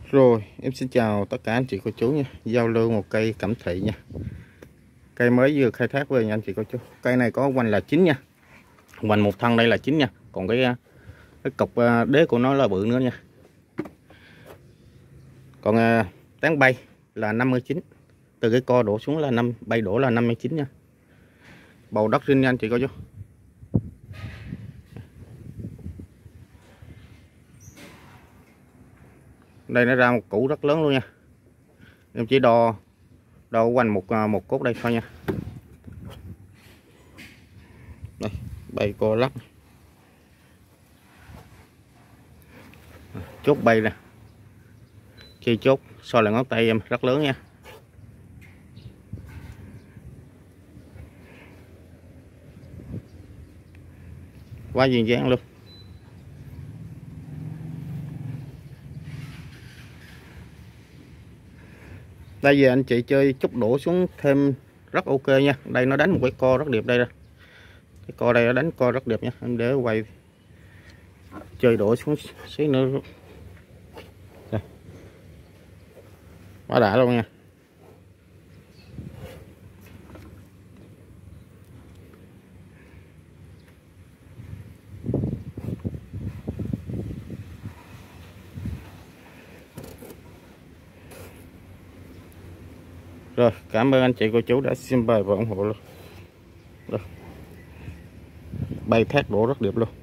Rồi, em xin chào tất cả anh chị cô chú nha. Giao lưu một cây cẩm thị nha. Cây mới vừa khai thác về nha anh chị cô chú. Cây này có hoành là 9 nha. Hoành một thân đây là 9 nha. Còn cái cục đế của nó là bự nữa nha. Còn tán bay là 59. Từ cái co đổ xuống là bay đổ là 59 nha. Bầu đất riêng nha anh chị cô chú. Đây nó ra một củ rất lớn luôn nha. Em chỉ đo quanh một cốt đây thôi nha. Đây, bay co lắc. Chốt bay nè. Khi chốt so lại ngón tay em rất lớn nha. Quá duyên dáng luôn. Đây giờ anh chị chơi chút đổ xuống thêm rất ok nha. Đây nó đánh một cái co rất đẹp đây. Cái co đây nó đánh co rất đẹp nha. Em để quay chơi đổ xuống xí nữa. Đây. Quá đã luôn nha. Rồi, cảm ơn anh chị cô chú đã xem bài và ủng hộ luôn. Rồi. Bay thác đổ rất đẹp luôn.